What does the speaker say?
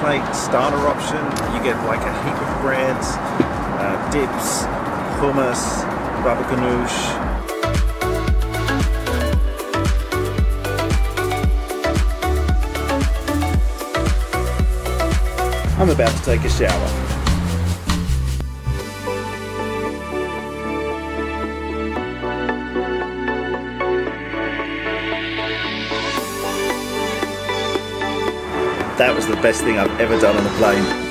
plate starter option. You get like a heap of breads, dips, hummus, baba ganoush. I'm about to take a shower. That was the best thing I've ever done on a plane.